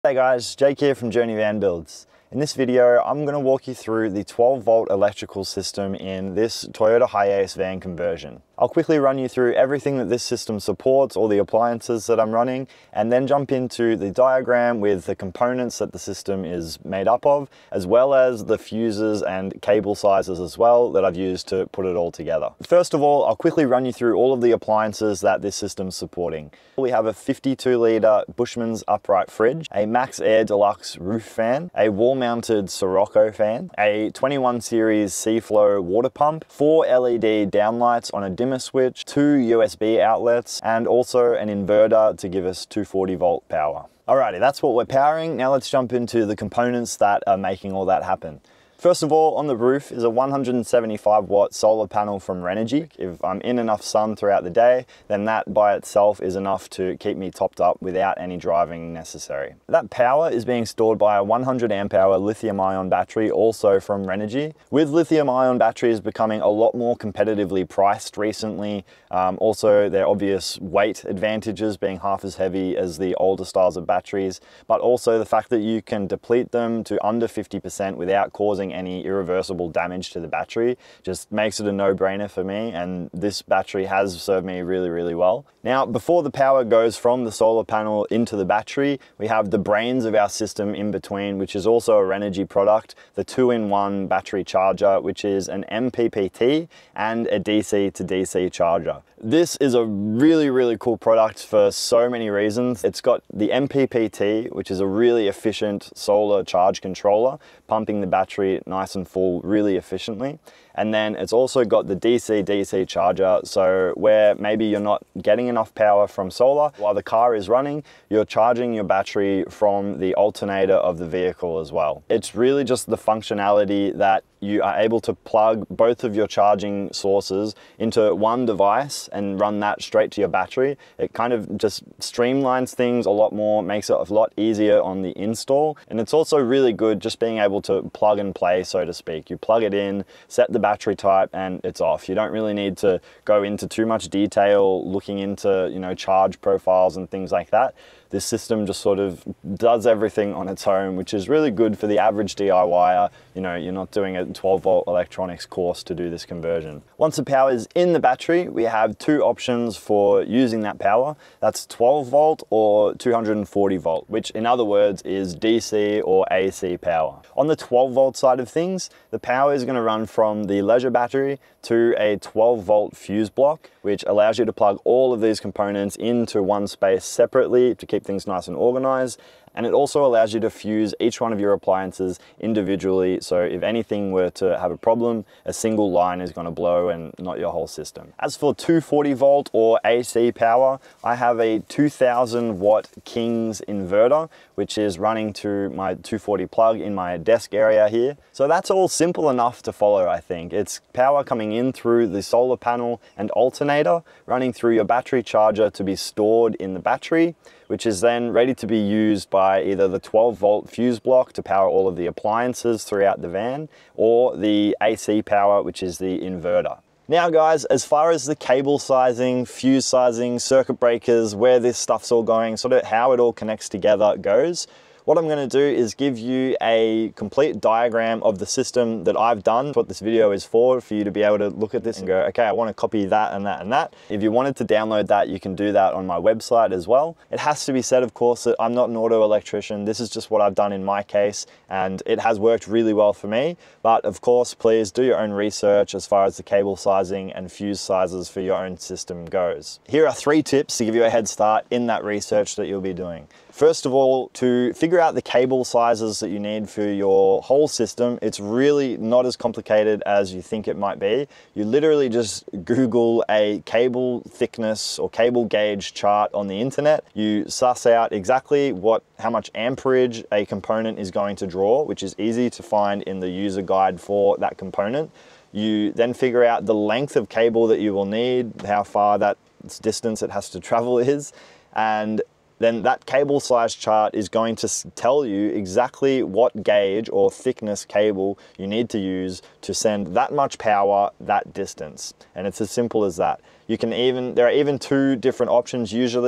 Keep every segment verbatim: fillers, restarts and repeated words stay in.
Hey guys, Jake here from Journey Van Builds. In this video, I'm going to walk you through the twelve volt electrical system in this Toyota Hiace van conversion. I'll quickly run you through everything that this system supports, all the appliances that I'm running, and then jump into the diagram with the components that the system is made up of, as well as the fuses and cable sizes as well that I've used to put it all together. First of all, I'll quickly run you through all of the appliances that this system's supporting. We have a fifty-two litre Bushman's upright fridge, a Max Air Deluxe roof fan, a wall-mounted Sirocco fan, a twenty-one series C-Flow water pump, four L E D downlights on a dimmer switch, two U S B outlets, and also an inverter to give us two hundred forty volt power. Alrighty, that's what we're powering. Now let's jump into the components that are making all that happen. First of all, on the roof is a one hundred seventy-five watt solar panel from Renogy. If I'm in enough sun throughout the day, then that by itself is enough to keep me topped up without any driving necessary. That power is being stored by a one hundred amp hour lithium ion battery, also from Renogy. With lithium ion batteries becoming a lot more competitively priced recently, um, also their obvious weight advantages being half as heavy as the older styles of batteries, but also the fact that you can deplete them to under fifty percent without causing any irreversible damage to the battery just makes it a no-brainer for me, and this battery has served me really really well. Now, before the power goes from the solar panel into the battery, we have the brains of our system in between, which is also a Renogy product, the two-in-one battery charger, which is an M P P T and a D C to D C charger. This is a really really cool product for so many reasons. It's got the M P P T, which is a really efficient solar charge controller, pumping the battery nice and full really efficiently. And then it's also got the D C D C charger, so where maybe you're not getting enough power from solar while the car is running, you're charging your battery from the alternator of the vehicle as well. It's really just the functionality that you are able to plug both of your charging sources into one device and run that straight to your battery. It kind of just streamlines things a lot more, makes it a lot easier on the install. And it's also really good just being able to plug and play, so to speak. You plug it in, set the battery type, and it's off. You don't really need to go into too much detail looking into, you know, charge profiles and things like that. This system just sort of does everything on its own, which is really good for the average D I Y er. You know, you're not doing a twelve volt electronics course to do this conversion. Once the power is in the battery, we have two options for using that power. That's twelve volt or two hundred forty volt, which in other words is D C or A C power. On the twelve volt side of things, the power is going to run from the leisure battery to a twelve volt fuse block, which allows you to plug all of these components into one space separately to keep things nice and organized. And it also allows you to fuse each one of your appliances individually, so if anything were to have a problem, a single line is going to blow and not your whole system. As for two hundred forty volt or A C power, I have a two thousand watt King's inverter, which is running to my two forty plug in my desk area here. So that's all simple enough to follow, I think. It's power coming in through the solar panel and alternator, running through your battery charger to be stored in the battery, which is then ready to be used by either the twelve volt fuse block to power all of the appliances throughout the van, or the A C power, which is the inverter. Now guys, as far as the cable sizing, fuse sizing, circuit breakers, where this stuff's all going, sort of how it all connects together goes, what I'm going to do is give you a complete diagram of the system that I've done. What this video is for, for you to be able to look at this and go, okay, I want to copy that and that and that. If you wanted to download that, you can do that on my website as well. It has to be said, of course, that I'm not an auto electrician. This is just what I've done in my case, and it has worked really well for me. But of course, please do your own research as far as the cable sizing and fuse sizes for your own system goes. Here are three tips to give you a head start in that research that you'll be doing. First of all, to figure out the cable sizes that you need for your whole system, it's really not as complicated as you think it might be. You literally just Google a cable thickness or cable gauge chart on the internet. You suss out exactly what, how much amperage a component is going to draw, which is easy to find in the user guide for that component. You then figure out the length of cable that you will need, how far that distance it has to travel is, and then that cable size chart is going to tell you exactly what gauge or thickness cable you need to use to send that much power that distance. And it's as simple as that. You can even, there are even two different options usually.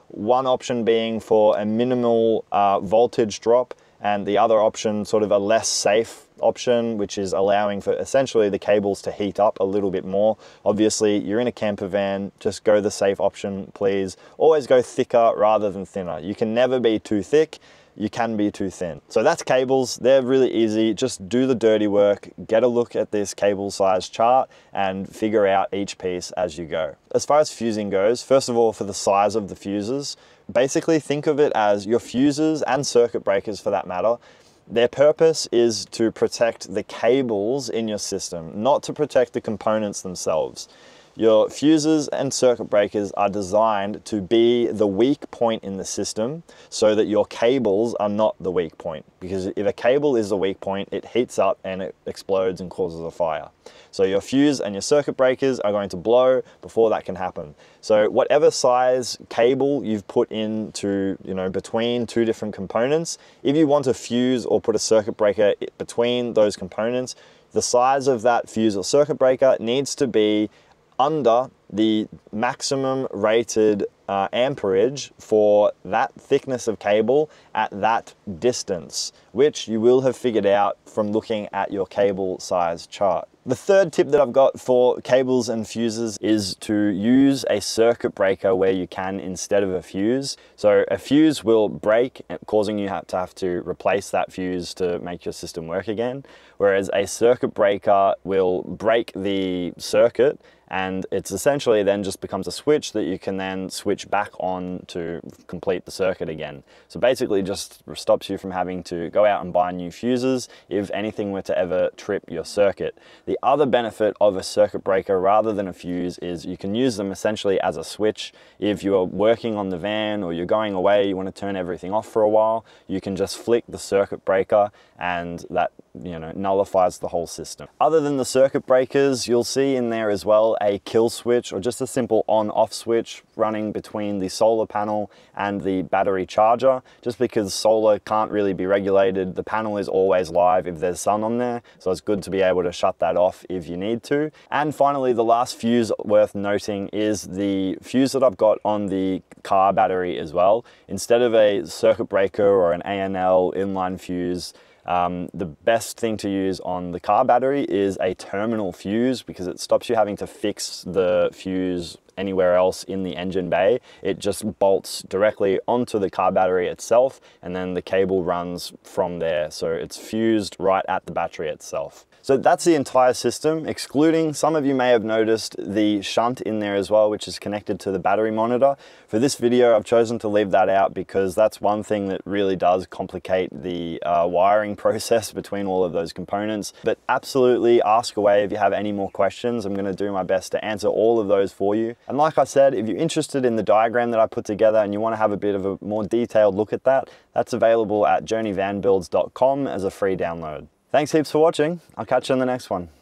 One option being for a minimal uh, voltage drop, and the other option sort of a less safe option, which is allowing for essentially the cables to heat up a little bit more. Obviously, you're in a camper van, just go the safe option, please. Always go thicker rather than thinner. You can never be too thick. You can be too thin. So that's cables. They're really easy. Just do the dirty work, get a look at this cable size chart and figure out each piece as you go. As far as fusing goes, first of all, for the size of the fuses, basically think of it as your fuses and circuit breakers for that matter. Their purpose is to protect the cables in your system, not to protect the components themselves. Your fuses and circuit breakers are designed to be the weak point in the system so that your cables are not the weak point. Because if a cable is the weak point, it heats up and it explodes and causes a fire. So your fuse and your circuit breakers are going to blow before that can happen. So whatever size cable you've put into, you know, between two different components, if you want to fuse or put a circuit breaker between those components, the size of that fuse or circuit breaker needs to be under the maximum rated uh, amperage for that thickness of cable at that distance, which you will have figured out from looking at your cable size chart. The third tip that I've got for cables and fuses is to use a circuit breaker where you can instead of a fuse. So a fuse will break, causing you to have to replace that fuse to make your system work again, whereas a circuit breaker will break the circuit and it's essentially then just becomes a switch that you can then switch back on to complete the circuit again. So basically just stops you from having to go out and buy new fuses if anything were to ever trip your circuit. The other benefit of a circuit breaker rather than a fuse is you can use them essentially as a switch. If you're working on the van or you're going away, you want to turn everything off for a while, you can just flick the circuit breaker and that, you know, nullifies the whole system. Other than the circuit breakers, you'll see in there as well a kill switch or just a simple on-off switch running between the solar panel and the battery charger. Just because solar can't really be regulated, the panel is always live if there's sun on there, so it's good to be able to shut that off if you need to. And finally, the last fuse worth noting is the fuse that I've got on the car battery as well. Instead of a circuit breaker or an A N L inline fuse, Um, the best thing to use on the car battery is a terminal fuse because it stops you having to fix the fuse anywhere else in the engine bay. It just bolts directly onto the car battery itself and then the cable runs from there. So it's fused right at the battery itself. So that's the entire system, excluding, some of you may have noticed the shunt in there as well, which is connected to the battery monitor. For this video, I've chosen to leave that out because that's one thing that really does complicate the uh, wiring process between all of those components. But absolutely ask away if you have any more questions. I'm gonna do my best to answer all of those for you. And like I said, if you're interested in the diagram that I put together and you wanna have a bit of a more detailed look at that, that's available at journey van builds dot com as a free download. Thanks heaps for watching. I'll catch you in the next one.